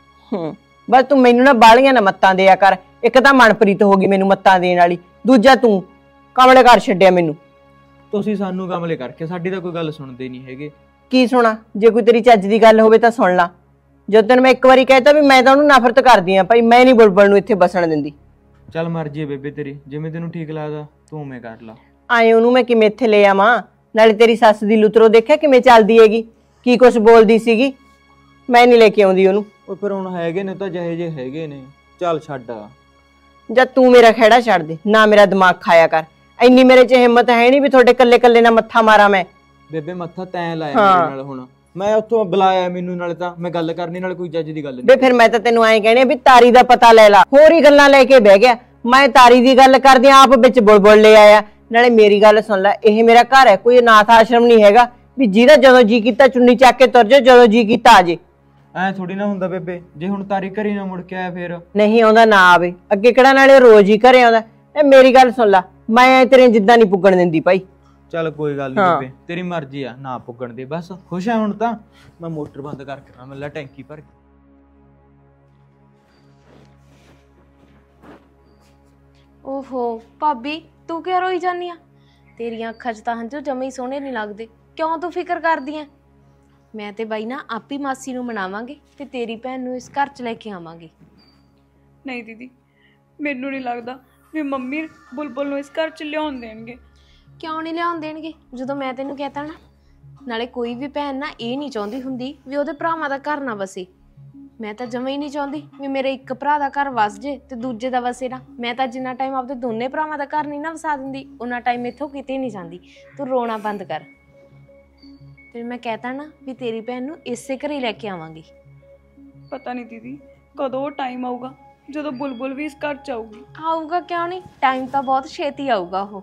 ਬਸ ਤੂੰ ਮੈਨੂੰ ਨਾ ਬਾਲੀਆਂ ਨਾ ਮੱਤਾਂ ਦਿਆ ਕਰ। ਇੱਕ ਤਾਂ ਮਨਪ੍ਰੀਤ ਹੋ ਗਈ ਮੈਨੂੰ ਮੱਤਾਂ ਦੇਣ ਵਾਲੀ, ਦੂਜਾ ਤੂੰ ਕਮਲੇ ਕਰ ਛੱਡਿਆ ਮੈਨੂੰ। ਤੁਸੀਂ ਸਾਨੂੰ ਕਮਲੇ ਕਰਕੇ, ਸਾਡੀ ਤਾਂ ਕੋਈ ਗੱਲ ਸੁਣਦੇ ਨਹੀਂ ਹੈਗੇ। ਕੀ ਸੁਣਾ? ਜੇ ਕੋਈ ਤੇਰੀ ਚੱਜ ਦੀ ਗੱਲ ਹੋਵੇ ਤਾਂ ਸੁਣ ਲਾ। ਜਦੋਂ ਤੈਨੂੰ ਮੈਂ ਇੱਕ ਵਾਰੀ ਕਹਿਤਾ ਵੀ ਮੈਂ ਤਾਂ ਉਹਨੂੰ ਨਫ਼ਰਤ ਕਰਦੀ ਆ ਭਾਈ, ਮੈਂ ਨਹੀਂ ਬੁਲਬੁਲ ਨੂੰ ਇੱਥੇ ਬਸਣ ਦਿੰਦੀ। ਚੱਲ ਮਰਜੀ ਹੈ ਬੇਬੇ ਤੇਰੀ, ਜਿਵੇਂ ਤੈਨੂੰ ਠੀਕ ਲੱਗਦਾ ਤੂੰ ਉਵੇਂ ਕਰ ਲਾ। ਆਏ ਉਹਨੂੰ ਮੈਂ ਕਿਵੇਂ ਇੱਥੇ ਲੈ ਆਵਾਂ? ਨਾਲੇ ਤੇਰੀ ਸੱਸ ਦੀ ਲੁਤਰੋ ਦੇਖਿਆ ਕਿਵੇਂ ਚੱਲਦੀ ਹੈਗੀ, ਕੀ ਕੁਛ ਬੋਲਦੀ ਸੀਗੀ। ਮੈਂ ਨਹੀਂ ਲੈ ਕੇ ਆਉਂਦੀ ਉਹਨੂੰ। ਉਹ ਫਿਰ ਹੁਣ ਹੈਗੇ ਨੇ ਤਾਂ ਜਿਹੇ ਜੇ ਹੈਗੇ ਨੇ, ਚੱਲ ਛੱਡ। ਜਦ ਤੂੰ ਮੇਰਾ ਖਹਿੜਾ ਛੱਡ ਦੇ, ਨਾ ਮੇਰਾ ਦਿਮਾਗ ਖਾਇਆ ਕਰ। ਇੰਨੀ ਮੇਰੇ 'ਚ ਹਿੰਮਤ ਹੈ ਨਹੀਂ ਵੀ ਤੁਹਾਡੇ ਕੱਲੇ ਕੱਲੇ ਨਾਲ ਮੱਥਾ ਮਾਰਾਂ ਮੈਂ। ਬੇਬੇ ਮੱਥਾ ਤੈਂ ਲਾਇਆ ਮੇਰੇ ਨਾਲ, ਹੁਣ ਮੈਂ ਉੱਥੋਂ ਬੁਲਾਇਆ ਮੈਨੂੰ, ਨਾਲੇ ਤਾਂ ਮੈਂ ਗੱਲ ਕਰਨੀ, ਨਾਲ ਕੋਈ ਜੱਜ ਦੀ ਗੱਲ ਨਹੀਂ। ਬੇ ਫਿਰ ਮੈਂ ਤਾਂ ਤੈਨੂੰ ਐਂ ਕਹਿਣੀ ਵੀ ਤਾਰੀ ਦਾ ਪਤਾ ਲੈ ਲਾ, ਹੋਰ ਹੀ ਗੱਲਾਂ ਲੈ ਕੇ ਬਹਿ ਗਿਆ। ਮੈਂ ਤਾਰੀ ਦੀ ਗੱਲ ਕਰਦੀ ਆਂ, ਆਪ ਵਿੱਚ ਬੁਲਬੁਲ ਲੈ ਆਇਆ। ਨਾਲੇ ਮੇਰੀ ਗੱਲ ਸੁਣ ਲੈ, ਇਹ ਮੇਰਾ ਘਰ ਹੈ, ਕੋਈ ਅਨਾਥ ਆਸ਼ਰਮ ਨਹੀਂ ਹੈਗਾ ਵੀ ਜਿਹਦਾ ਜਦੋਂ ਜੀ ਕੀਤਾ ਚੁੰਨੀ ਚੱਕ ਕੇ ਤੁਰ ਜਾ, ਜਦੋਂ ਜੀ ਕੀਤਾ ਆ ਜੇ। ਐ ਥੋੜੀ ਨਾ ਹੁੰਦਾ ਬੇਬੇ, ਜੇ ਹੁਣ ਤਾਰੀ ਘਰੀ ਨਾ ਮੁੜ ਕੇ ਆਇਆ ਫਿਰ ਨਹੀਂ ਆਉਂਦਾ ਨਾ ਆਵੇ, ਅੱਗੇ ਕਿਹੜਾ ਨਾਲੇ ਰੋਜ਼ ਹੀ ਘਰੇ ਆਉਂਦਾ। ਇਹ ਮੇਰੀ ਗੱਲ ਸੁਣ ਲੈ, ਮੈਂ ਤੇਰੇ ਜਿੱਦਾਂ ਨਹੀਂ ਪੁੱਗਣ ਦਿੰਦੀ ਭਾਈ। ਚੱਲ ਕੋਈ ਗੱਲ ਨਹੀਂ ਬੇਬੇ, ਤੇਰੀ ਮਰਜ਼ੀ ਆ, ਨਾ ਪੁੱਗਣ ਦੇ ਬਸ। ਖੁਸ਼ ਆ ਹੁਣ ਤਾਂ? ਮੈਂ ਮੋਟਰ ਬੰਦ ਕਰਕੇ ਨਾ ਮੱਲਾ ਟੈਂਕੀ ਭਰ ਕੇ। ਓਹੋ ਭਾਬੀ, ਤੂੰ ਕਿਉਂ ਰੋਈ ਜਾਂਦੀ ਆ? ਤੇਰੀਆਂ ਅੱਖਾਂ 'ਚ ਤਾਂ ਹੰਝੂ ਜਮੇ ਹੀ ਸੋਹਣੇ ਨਹੀਂ ਲੱਗਦੇ। ਕਿਉਂ ਤੂੰ ਫਿਕਰ ਕਰਦੀ ਆ? ਮੈਂ ਤੇ ਬਾਈ ਨਾ ਆਪੀ ਮਾਸੀ ਨੂੰ ਮਨਾਵਾਂਗੇ ਤੇ ਤੇਰੀ ਭੈਣ ਨੂੰ ਇਸ ਘਰ 'ਚ ਲੈ ਕੇ ਆਵਾਂਗੇ। ਨਹੀਂ ਦੀਦੀ, ਮੈਨੂੰ ਨਹੀਂ ਲੱਗਦਾ ਵੀ ਮੰਮੀ ਬੁਲਬੁਲ ਨੂੰ ਇਸ ਘਰ 'ਚ ਲਿਆਉਣ ਦੇਣਗੇ। ਕਿਉਂ ਨਹੀਂ ਲਿਆਉਣ ਦੇਣਗੇ, ਜਦੋਂ ਮੈਂ ਤੈਨੂੰ ਕਹਿਤਾ ਨਾ। ਨਾਲੇ ਕੋਈ ਵੀ ਭੈਣ ਨਾ ਇਹ ਨਹੀਂ ਚਾਹੁੰਦੀ ਹੁੰਦੀ ਵੀ ਉਹਦੇ ਭਰਾਵਾਂ ਦਾ ਘਰ ਨਾ ਵਸੇ। ਮੈਂ ਤਾਂ ਜਮਾਂ ਹੀ ਨਹੀਂ ਚਾਹੁੰਦੀ ਵੀ ਮੇਰੇ ਇੱਕ ਭਰਾ ਦਾ ਘਰ ਵਸ ਜੇ ਤੇ ਦੂਜੇ ਦਾ ਵਸੇ ਨਾ। ਮੈਂ ਤਾਂ ਜਿੰਨਾ ਟਾਈਮ ਆਪਦੇ ਦੋਨੇ ਭਰਾਵਾਂ ਦਾ ਘਰ ਨਹੀਂ ਨਾ ਵਸਾ ਦਿੰਦੀ, ਉਹਨਾਂ ਟਾਈਮ ਇੱਥੋਂ ਕਿਤੇ ਨਹੀਂ ਜਾਂਦੀ। ਤੂੰ ਰੋਣਾ ਬੰਦ ਕਰ। ਫਿਰ ਮੈਂ ਕਹਿਤਾ ਨਾ ਵੀ ਤੇਰੀ ਭੈਣ ਨੂੰ ਇਸੇ ਘਰੇ ਲੈ ਕੇ ਆਵਾਂਗੀ। ਪਤਾ ਨਹੀਂ ਦੀਦੀ ਕਦੋਂ ਟਾਈਮ ਆਊਗਾ ਜਦੋਂ ਬੁਲਬੁਲ ਵੀ ਇਸ ਘਰ 'ਚ ਆਊਗੀ। ਆਊਗਾ ਕਿਉਂ ਨਹੀਂ, ਟਾਈਮ ਤਾਂ ਬਹੁਤ ਛੇਤੀ ਆਊਗਾ ਉਹ।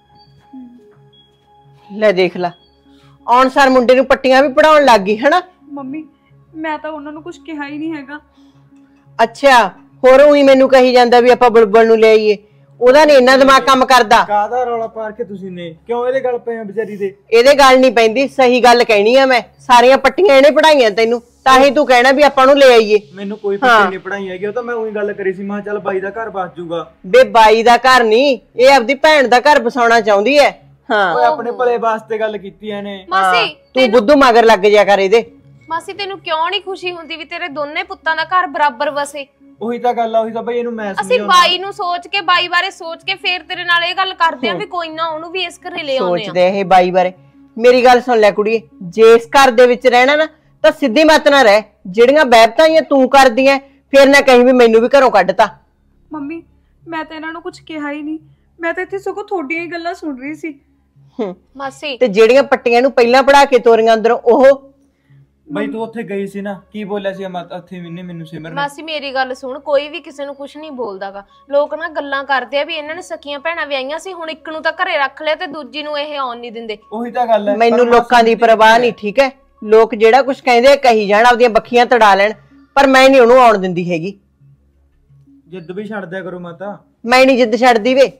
ਲੈ ਦੇਖ ਲਾ, ਆਉਣ ਸਾਰ ਮੁੰਡੇ ਨੂੰ ਪੱਟੀਆਂ ਵੀ ਪੜਾਉਣ ਲੱਗ ਗਈ ਹਨਾ। ਮੰਮੀ ਮੈਂ ਤਾਂ ਉਹਨਾਂ ਨੂੰ ਕੁਝ ਕਿਹਾ ਹੀ ਨਹੀਂ ਹੈਗਾ। ਅੱਛਾ, ਹੋਰ ਉਹੀ ਮੈਨੂੰ ਕਹੀ ਜਾਂਦਾ ਵੀ ਆਪਾਂ ਬੁਲਬੁਲ ਨੂੰ ਲੈ ਆਈਏ। ਉਹਦਾ ਨੀ ਇੰਨਾ ਦਿਮਾਗ ਕੰਮ ਕਰਦਾ। ਕਾਹਦਾ ਰੌਲਾ ਪਾਰ ਕੇ ਤੁਸੀਂ ਨੇ, ਕਿਉਂ ਇਹਦੇ ਗੱਲ ਪਏ ਆ ਵਿਚਾਰੀ ਦੇ? ਇਹਦੇ ਗੱਲ ਨਹੀਂ ਪੈਂਦੀ, ਸਹੀ ਗੱਲ ਕਹਿਣੀ ਆ ਮੈਂ। ਸਾਰੀਆਂ ਪੱਟੀਆਂ ਇਹਨੇ ਪੜਾਈਆਂ ਤੈਨੂੰ, ਤਾਂ ਹੀ ਤੂੰ ਕਹਿਣਾ ਵੀ ਆਪਾਂ ਨੂੰ ਲੈ ਆਈਏ। ਮੈਨੂੰ ਕੋਈ ਪੱਟੀ ਨਹੀਂ ਪੜਾਈ ਹੈਗੀ, ਉਹ ਤਾਂ ਮੈਂ ਉਹੀ ਗੱਲ ਕਰੀ ਸੀ। ਮੈਂ ਚੱਲ ਬਾਈ ਦਾ ਘਰ ਬਸ ਜੂਗਾ। ਬੇ ਬਾਈ ਦਾ ਘਰ ਨਹੀਂ, ਇਹ ਆਪਦੀ ਭੈਣ ਦਾ ਘਰ ਬਸਾਉਣਾ ਚਾਹੁੰਦੀ ਹੈ। ਹਾਂ ਓਏ ਆਪਣੇ ਭਲੇ ਵਾਸਤੇ ਗੱਲ ਕੀਤੀ ਇਹਨੇ। ਮਾਸੀ ਤੂੰ ਬੁੱਧੂ ਮਗਰ ਲੱਗ ਜਾ ਕਰ ਇਹਦੇ। ਮਾਸੀ ਤੈਨੂੰ ਕਿਉਂ ਨਹੀਂ ਖੁਸ਼ੀ ਹੁੰਦੀ ਵੀ ਤੇਰੇ ਦੋਨੇ ਪੁੱਤਾਂ ਦਾ ਘਰ ਬਰਾਬਰ ਵਸੇ? ਉਹੀ ਤਾਂ ਗੱਲ ਆ, ਉਹੀ ਤਾਂ ਬਈ ਇਹਨੂੰ ਮੈਂ ਅਸੀਂ ਬਾਈ ਨੂੰ ਸੋਚ ਕੇ, ਬਾਈ ਬਾਰੇ ਸੋਚ ਕੇ ਫੇਰ ਤੇਰੇ ਨਾਲ ਇਹ ਗੱਲ ਕਰਦੇ ਆ ਵੀ ਕੋਈ ਨਾ ਉਹਨੂੰ ਵੀ ਇਸ ਘਰੇ ਲੈ ਆਉਣੇ ਆ। ਸੋਚਦੇ ਇਹ ਬਾਈ ਬਾਰੇ। ਮੇਰੀ ਗੱਲ ਸੁਣ ਲੈ ਕੁੜੀਏ, ਜੇ ਇਸ ਘਰ ਦੇ ਵਿੱਚ ਰਹਿਣਾ ਨਾ ਤਾਂ ਸਿੱਧੀ ਮੱਤ ਨਾ ਰਹਿ। ਜਿਹੜੀਆਂ ਬੈਬਤਾਂ ਤੂੰ ਕਰਦੀ ਐ, ਫੇਰ ਨਾ ਕਹੀਂ ਵੀ ਮੈਨੂੰ ਵੀ ਘਰੋਂ ਕੱਢਤਾ। ਮੰਮੀ ਮੈਂ ਤਾਂ ਇਹਨਾਂ ਨੂੰ ਕੁਝ ਕਿਹਾ ਹੀ ਨਹੀਂ, ਮੈਂ ਤਾਂ ਇੱਥੇ ਸਗੋਂ ਤੁਹਾਡੀਆਂ ਹੀ ਗੱਲਾਂ ਸੁਣ ਰਹੀ ਸੀ। ਮਾਸੀ ਤੇ ਜਿਹੜੀਆਂ ਪੱਟੀਆਂ ਨੂੰ ਪਹਿਲਾਂ ਪੜਾ ਕੇ ਤੋਰੀਆਂ ਅੰਦਰੋਂ ਉਹ। ਬਈ ਤੂੰ ਉੱਥੇ ਗਈ ਸੀ ਨਾ, ਕੀ ਬੋਲਿਆ ਸੀ ਉੱਥੇ ਮੈਨੂੰ ਸਿਮਰ ਨੇ? ਮਾਸੀ ਮੇਰੀ ਗੱਲ ਸੁਣ, ਕੋਈ ਵੀ ਕਿਸੇ ਨੂੰ ਕੁਝ ਨਹੀਂ ਬੋਲਦਾਗਾ। ਲੋਕ ਨਾ ਗੱਲਾਂ ਕਰਦੇ ਆ ਵੀ ਇਹਨਾਂ ਨੇ ਸਕੀਆਂ ਭੈਣਾਂ ਵਿਆਹੀਆਂ ਸੀ, ਹੁਣ ਇੱਕ ਨੂੰ ਤਾਂ ਘਰੇ ਰੱਖ ਲਿਆ ਤੇ ਦੂਜੀ ਨੂੰ ਇਹ ਆਉਣ ਨਹੀਂ ਦਿੰਦੇ। ਉਹੀ ਤਾਂ ਗੱਲ ਹੈ। ਮੈਨੂੰ ਲੋਕਾਂ ਦੀ ਪਰਵਾਹ ਨਹੀਂ, ਠੀਕ ਹੈ? ਲੋਕ ਜਿਹੜਾ ਕੁਝ ਕਹਿੰਦੇ ਕਹੀ ਜਾਣ, ਆਪਦੀਆਂ ਬੱਖੀਆਂ ਤੜਾ ਲੈਣ, ਪਰ ਮੈਂ ਨਹੀਂ ਉਹਨੂੰ ਆਉਣ ਦਿੰਦੀ ਹੈਗੀ। ਜਿੱਦ ਵੀ ਛੱਡ ਦਿਆ ਕਰੋ ਮਾਤਾ। ਮੈਂ ਨਹੀਂ ਜਿੱਦ ਛੱਡਦੀ ਵੇ।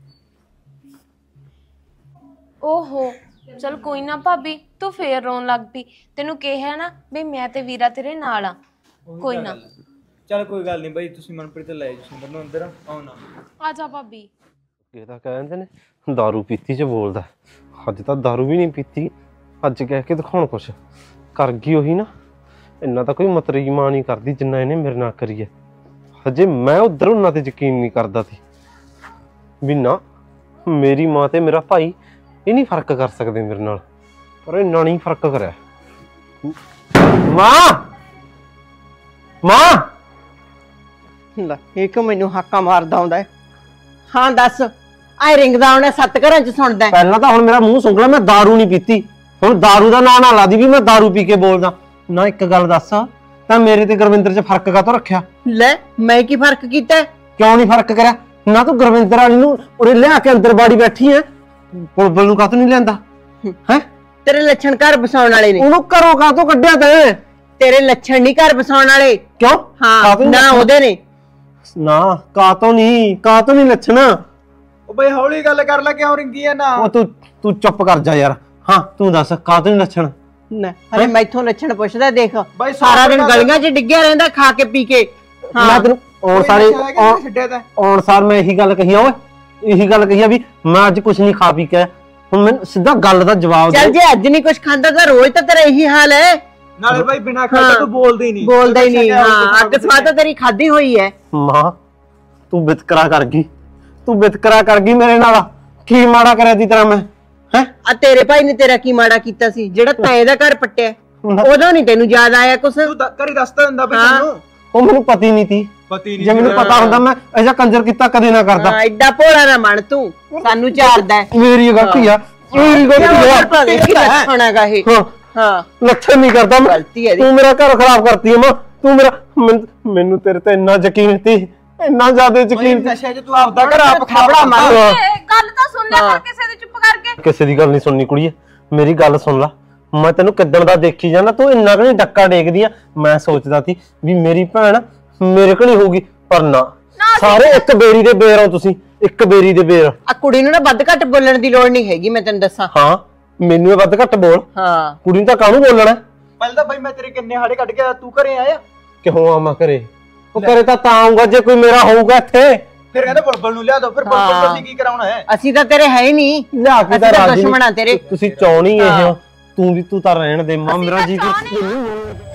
ਓਹੋ ਚਲ ਕੋਈ ਨਾ ਭਾਬੀ, ਤੂੰ ਫੇਰ ਰੋਣ ਲੱਗ ਪਈ। ਤੈਨੂੰ ਕਿਹਾ ਨਾ ਵੀ ਮੈਂ ਤੇ ਵੀਰਾ ਤੇਰੇ ਨਾਲ ਆ। ਕੋਈ ਨਾ ਚੱਲ ਕੋਈ ਗੱਲ ਨਹੀਂ ਬਾਈ, ਤੁਸੀਂ ਮਨਪ੍ਰੀਤ ਲੈ ਜਾਓ ਸੁੰਦਰ ਨੂੰ ਅੰਦਰ। ਆਉਣਾ ਆ ਜਾ ਭਾਬੀ। ਇਹ ਤਾਂ ਕਹਿੰਦੇ ਨੇ ਦਾਰੂ ਪੀਤੀ ਚ ਬੋਲਦਾ। ਅੱਜ ਤਾਂ ਦਾਰੂ ਵੀ ਨਹੀਂ ਪੀਤੀ, ਅੱਜ ਕਹਿ ਕੇ ਦਿਖਾਉਣ ਕੁਛ ਕਰ ਗਈ ਉਹੀ ਨਾ। ਇੰਨਾ ਤਾਂ ਕੋਈ ਮਤਰੀ ਮਾਂ ਨਹੀਂ ਕਰਦੀ ਜਿੰਨਾ ਇਹਨੇ ਮੇਰੇ ਨਾਲ ਕਰੀ ਹੈ। ਹਜੇ ਮੈਂ ਉਧਰ ਉਹਨਾਂ ਤੇ ਯਕੀਨ ਨਹੀਂ ਕਰਦਾ ਸੀ ਵੀ ਨਾ ਮੇਰੀ ਮਾਂ ਤੇ ਮੇਰਾ ਭਾਈ ਇਹ ਨਹੀਂ ਫਰਕ ਕਰ ਸਕਦੇ ਮੇਰੇ ਨਾਲ, ਪਰ ਇਹਨਾਂ ਨਹੀਂ ਫਰਕ ਕਰਿਆ। ਮਾਂ ਮਾਂ ਲੈ ਇਹ ਕਿ ਮੈਨੂੰ ਹਾਕਾ ਮਾਰਦਾ ਆਉਂਦਾ ਹੈ। ਹਾਂ ਦੱਸ, ਆਏ ਰਿੰਗਦਾ ਆਉਣਾ 7 ਘਰਾਂ ਚ ਸੁਣਦਾ ਹੈ। ਪਹਿਲਾਂ ਤਾਂ ਹੁਣ ਮੇਰਾ ਮੂੰਹ ਸੁੰਗਲਾ, ਮੈਂ ਦਾਰੂ ਨਹੀਂ ਪੀਤੀ। ਹੁਣ ਦਾਰੂ ਦਾ ਨਾਂ ਨਾ ਲਾ ਦੀ ਵੀ ਮੈਂ ਦਾਰੂ ਪੀ ਕੇ ਬੋਲਦਾ ਨਾ। ਇੱਕ ਗੱਲ ਦੱਸ, ਤਾਂ ਮੇਰੇ ਤੇ ਗੁਰਵਿੰਦਰ 'ਚ ਫਰਕ ਕਾਹਤੋਂ ਰੱਖਿਆ? ਲੈ ਮੈਂ ਕੀ ਫਰਕ ਕੀਤਾ ਹੈ? ਕਿਉਂ ਨਹੀਂ ਫਰਕ ਕਰਿਆ? ਨਾ ਤੂੰ ਗੁਰਵਿੰਦਰ ਵਾਲੀ ਨੂੰ ਉਰੇ ਲਿਆ ਕੇ ਅੰਦਰ ਬਾੜੀ ਬੈਠੀ ਐ, ਪੁਲਬਲ ਨੂੰ ਕਾਹਤੋਂ ਨਹੀਂ ਲਿਆਂਦਾ ਹੈ? ਤੇਰੇ ਲੱਛਣ ਘਰ ਬਸਾਉਣ ਵਾਲੇ ਨੇ। ਉਹਨੂੰ ਘਰੋਂ ਕਾਹਤੋਂ ਕੱਢਿਆ ਤੈਂ? ਤੇਰੇ ਲੱਛਣ ਨਹੀਂ ਘਰ ਬਸਾਉਣ ਵਾਲੇ। ਕਿਉਂ? ਹਾਂ ਨਾ ਉਹਦੇ ਨੇ। ਨਾ ਕਾਹਤੋਂ ਨਹੀਂ ਲੱਛਣਾ। ਉਹ ਬਈ ਹੌਲੀ ਗੱਲ ਕਰ ਲੈ, ਕਿਉਂ ਰਿੰਗੀ ਆ ਨਾ? ਉਹ ਤੂੰ ਚੁੱਪ ਕਰ ਜਾ ਯਾਰ। ਹਾਂ ਤੂੰ ਦੱਸ ਕਾਹਤੋਂ ਨਹੀਂ ਲੱਛਣ? ਨਾ ਅਰੇ ਮੈਥੋਂ ਲੱਛਣ ਪੁੱਛਦਾ। ਦੇਖ ਬਾਈ ਸਾਰਾ ਦਿਨ ਗਲੀਆਂ 'ਚ ਡਿੱਗਿਆ ਰਹਿੰਦਾ ਖਾ ਕੇ ਪੀ ਕੇ। ਮੈਂ ਤੈਨੂੰ ਆਉਣ ਸਾਰ ਮੈਂ ਇਹੀ ਗੱਲ ਕਹੀ ਆ ਓਏ, ਇਹੀ ਗੱਲ ਕਹੀ ਆ ਵੀ ਮੈਂ ਅੱਜ ਕੁਛ ਨਹੀਂ ਖਾ ਪੀ ਕੇ। ਹੁਣ ਮੈਨੂੰ ਸਿੱਧਾ ਗੱਲ ਦਾ ਜਵਾਬ ਚੱਲ ਜੇ ਅੱਜ ਨਹੀਂ ਕੁਛ ਖਾਂਦਾ ਤਾਂ ਰੋਜ਼ ਤਾਂ ਤੇਰਾ ਇਹੀ ਹਾਲ ਹੈ। ਨਾਲੇ ਬਾਈ ਬਿਨਾਂ ਖਾਦਾ ਤੂੰ ਬੋਲਦਾ ਹੀ ਨਹੀਂ। ਬੋਲਦਾ ਹੀ ਨਹੀਂ। ਹਾਂ ਅੱਗ ਸਵਾਦ ਤਾਂ ਤੇਰੀ ਖਾਦੀ ਹੋਈ ਹੈ। ਮਾਂ ਤੂੰ ਵਿਤਕਰਾ ਕਰ ਗਈ ਮੇਰੇ ਨਾਲ। ਕੀ ਮਾੜਾ ਕਰਿਆ ਦੀ ਤਰ੍ਹਾਂ ਮੈਂ ਹੈ? ਆ ਤੇਰੇ ਭਾਈ ਨੇ ਤੇਰਾ ਕੀ ਮਾੜਾ ਕੀਤਾ ਸੀ ਜਿਹੜਾ ਤੈਂ ਇਹਦਾ ਘਰ ਪੱਟਿਆ? ਉਦੋਂ ਨਹੀਂ ਤੈਨੂੰ ਯਾਦ ਆਇਆ ਕੁਛ? ਤੂੰ ਕਰੀ ਦੱਸਦਾ ਹੁੰਦਾ ਬਈ ਤੈਨੂੰ। ਉਹ ਮੈਨੂੰ ਪਤਾ ਹੀ ਨਹੀਂ ਸੀ। ਜੇ ਮੈਨੂੰ ਪਤਾ ਹੁੰਦਾ ਮੈਂ ਐਸਾ ਕੰਜਰ ਕੀਤਾ ਕਦੇ ਨਾ ਕਰਦਾ। ਐਡਾ ਭੋਲਾ ਨਾ ਬਣ ਤੂੰ, ਸਾਨੂੰ ਝਾੜਦਾ ਹੈ। ਮੇਰੀ ਗਲਤੀ ਆ, ਮੇਰੀ ਗਲਤੀ ਆ। ਲੱਛਣ ਹੈਗਾ ਇਹ। ਹਾਂ ਲੱਛਣ ਨਹੀਂ ਕਰਦਾ ਮੈਂ। ਗਲਤੀ ਹੈ ਤੂੰ ਮੇਰਾ ਘਰ ਖਰਾਬ ਕਰਤੀ ਹੈ ਮਾਂ। ਤੂੰ ਮੈਨੂੰ ਤੇਰੇ ਤੇ ਇੰਨਾ ਯਕੀਨ ਸੀ, ਇੰਨਾ ਜ਼ਿਆਦਾ ਯਕੀਨ। ਨਸ਼ੇ 'ਚ ਤੂੰ ਆਪਦਾ ਘਰ ਆਪ ਖਾਵੜਾ ਮਾਰ। ਗੱਲ ਤਾਂ ਸੁਣ ਲਿਆ ਕਰ ਕਿਸੇ ਦੀ, ਚੁੱਪ ਕਰਕੇ। ਕਿਸੇ ਦੀ ਗੱਲ ਨਹੀਂ ਸੁਣਨੀ ਕੁੜੀਏ, ਮੇਰੀ ਗੱਲ ਸੁਣ ਲੈ। ਮੈਂ ਤੈਨੂੰ ਕਿੱਦਣ ਦਾ ਦੇਖੀ ਜਾਂਦਾ, ਤੂੰ ਇੰਨਾ ਕਿ ਨਹੀਂ ਡੱਕਾ ਡੇਕਦੀ ਆ। ਮੈਂ ਸੋਚਦਾ ਸੀ ਵੀ ਮੇਰੀ ਭੈਣ ਮੇਰੇ ਕੋਲ ਹੀ ਹੋਊਗੀ, ਪਰ ਨਾ, ਸਾਰੇ ਇੱਕ ਬੇਰੀ ਦੇ ਬੇਰ ਹੋ ਤੁਸੀਂ, ਇੱਕ ਬੇਰੀ ਦੇ ਬੇਰ। ਆ ਕੁੜੀ ਨੂੰ ਨਾ ਵੱਧ ਘੱਟ ਬੋਲਣ ਦੀ ਲੋੜ ਨਹੀਂ ਹੈਗੀ, ਮੈਂ ਤੈਨੂੰ ਦੱਸਾਂ। ਹਾਂ ਮੈਨੂੰ ਇਹ ਵੱਧ ਘੱਟ ਬੋਲ। ਹਾਂ ਕੁੜੀ ਨੂੰ ਤਾਂ ਕਾਹਨੂੰ ਬੋਲਣਾ? ਪਹਿਲਾਂ ਤਾਂ ਬਾਈ ਮੈਂ ਤੇਰੇ ਕਿੰਨੇ ਹਾੜੇ ਕੱਢ ਕੇ ਤੂੰ ਘਰੇ ਆਇਆ। ਕਿਉਂ ਆਵਾਂ ਘਰੇ? ਉਹ ਘਰੇ ਤਾਂ ਆਊਂਗਾ ਜੇ ਕੋਈ ਮੇਰਾ ਹੋਊਗਾ ਇੱਥੇ। ਫਿਰ ਕਹਿੰਦੇ ਬੁਲਬੁਲ ਨੂੰ ਲਿਆ ਦੋ। ਫਿਰ ਬੁਲਬੁਲ ਤੋਂ ਕੀ ਕਰਾਉਣਾ ਹੈ? ਅਸੀਂ ਤਾਂ ਤੇਰੇ ਹੈ ਹੀ ਨਹੀਂ। ਲਿਆ ਕੇ ਤਾਂ ਦੁਸ਼ਮਣ ਆ ਤੇਰੇ। ਤੁਸੀਂ ਚਾਉਣੀ ਇਹ ਹੋ। ਤੂੰ ਤਾਂ ਰਹਿਣ ਦੇ ਮਾਂ, ਮੇਰਾ ਜੀ